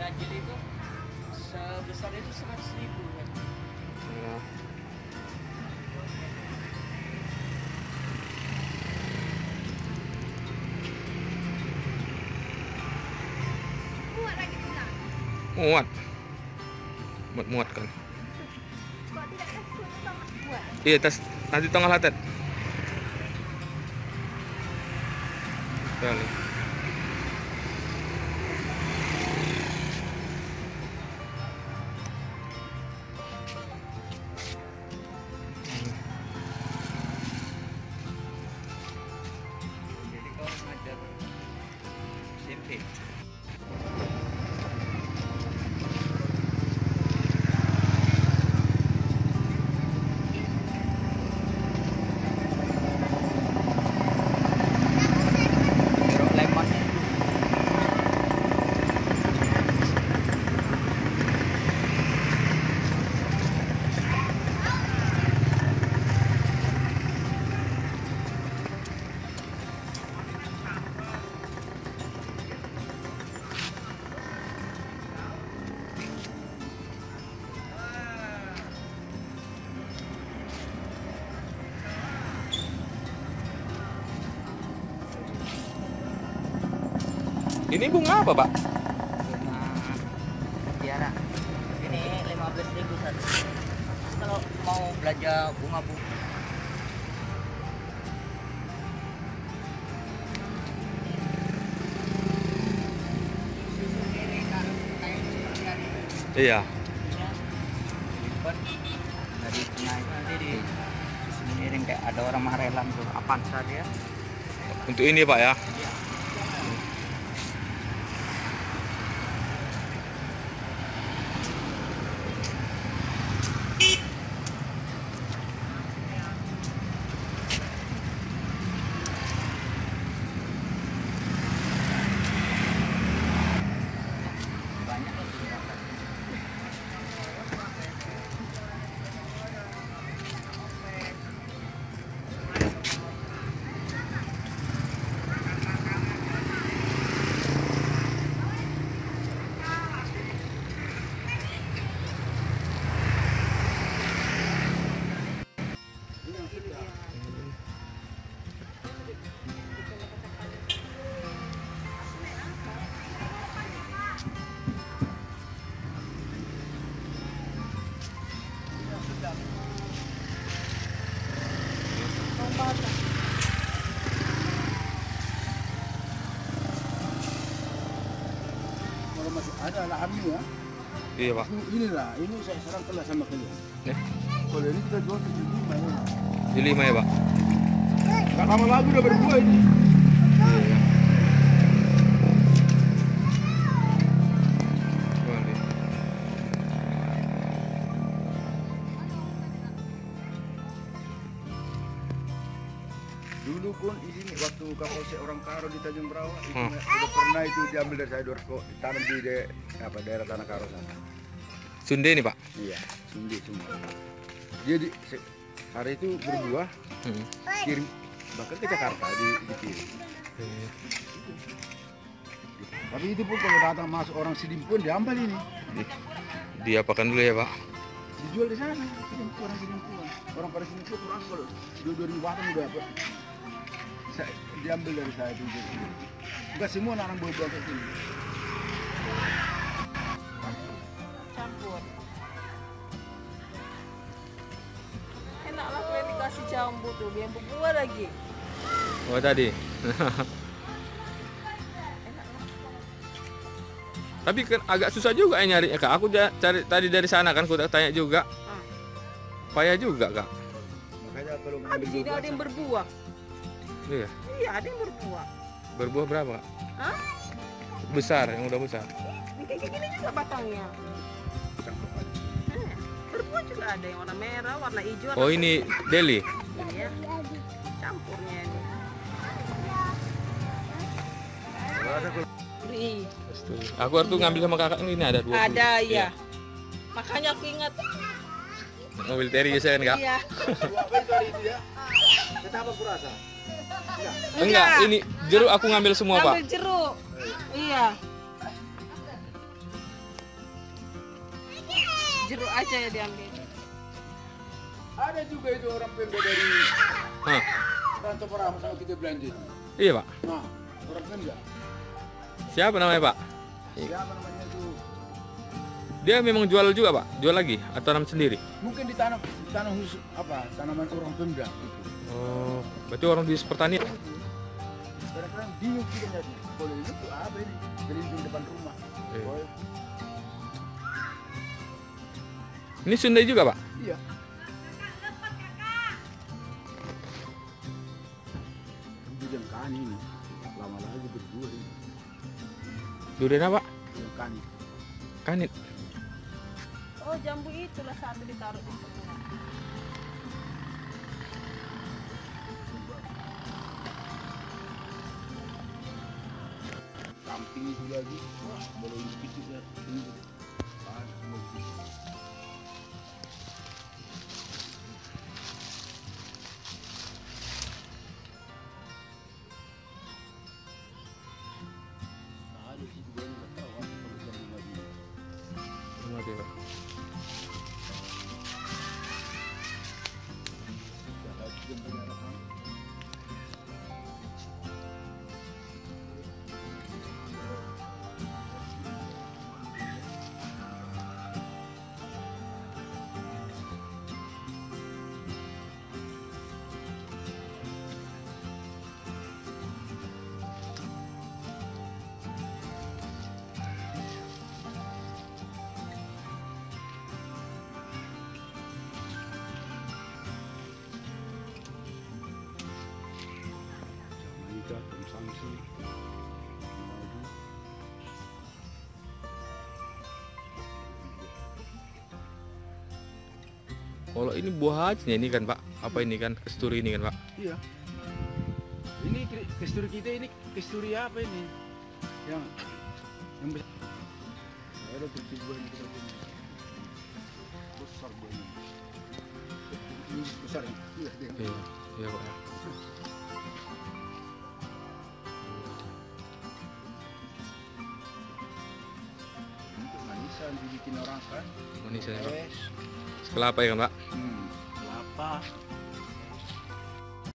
ganjil itu sebesar itu 100.000 kan. Ya. Muat lagi pulang. Muat. Muat kan. Kok tidak takut sama buat? Iya, tas nanti tengah latet. Kali. Jadi kau ngajar SMP. Jeruk lemonnya itu. Ini bunga apa, Pak? Bunga mutiara. Ini 15.000 satu. Kalau mau belanja bunga. Iya. Lipat dari tengah itu nanti di miring kayak ada orang marelan tuh. Avanza dia. Untuk ini, Pak ya. Banyak loh. Kalau masih ada lahannya ya, Iya, Pak. inilah, ini saya serangkanlah sama kalian. Ya. Kalau ini kita jual 75 ya. Di 5 ya, Pak. Nggak lama lagi udah berbuah ini. Iya. Boleh. Dulu pun di sini waktu Kapolsek orang Karo di Tanjung Berawa itu Hmm. udah pernah itu diambil dari saya ditanam di daerah Tanah Karo sana. Sunde nih, Pak. Iya, sindi semua. Jadi hari itu berbuah Hmm. kirim bahkan ke Jakarta dikirim. Iya. Tapi itu pun kalau datang masuk orang Sidim pun diambil ini. Diapakan dulu ya, Pak? Dijual di sana orang Sidimpuan. Orang pada Sidimpuan merangkul. 2.000 batang udah apa? Diambil dari saya itu. Enggak semua orang buah-buah kayak gini. Campur. Enak lah kalau dikasih jambu tuh, biar berbuah lagi. Oh, tadi. Tapi kan agak susah juga ya nyarinya, Kak. Aku cari tadi dari sana kan, aku udah tanya juga. Payah juga, Kak. Makanya kalau Ah, di sini ada yang berbuah. Iya. Iya, ada yang berbuah. Berbuah berapa, Kak? Hah? Besar, yang udah besar. Ini kayak gini juga batangnya. Berbuah juga ada yang warna merah, warna hijau. Oh, ini Deli. Iya. Campurnya ini. Beri. Aku harus ngambil sama kakak ini ada 20. Ada, iya. Makanya aku ingat. Mobil Terry saya kan, Kak? Iya. Apa itu hari itu ya? Kenapa kurasa? Enggak, ini jeruk aku ngambil semua, Pak. Ambil jeruk. Iya. Jeruk aja ya diambil. Ada juga itu orang Pemda dari Hah, Rantau Parahama sama kita belanja. iya Pak. Nah, orang Pemda. Siapa namanya Pak? Siapa namanya itu? Dia memang jual juga Pak? Jual lagi atau tanam sendiri? Mungkin ditanam khusus apa? Tanaman orang Pemda gitu. Oh, berarti orang di pertanian. Kadang-kadang bingung kita nyari. Kalau ini tuh apa ini? Berlindung depan rumah. Iya. Oh, Ini Sundai juga Pak? iya. Durian kani ini. Lama lagi berdua ini. Durian apa? Durian kani. Kanit. Oh, jambu itulah satu ditaruh di semua. Kamping itu lagi. Wah, boleh dikit ya. Ini. Ah, semua begitu. Ada sih juga yang nggak tahu apa kalau jambu lagi. Oke Pak. Nggak tahu sih jambu merah kan. Jamaika, konsumsi. Kalau ini buah hajnya ini kan Pak? Apa ini kan? Kesturi ini kan Pak? Iya. Ini kesturi kita ini kesturi apa ini? Yang besar. Ada kecil buahnya kita punya. Besar buahnya. Ini besar ya? Iya. Iya, iya Pak. Ya. Untuk manisan dibikin orang kan? Manis ya Pak. Es. Kelapa ya kan Pak? Kelapa.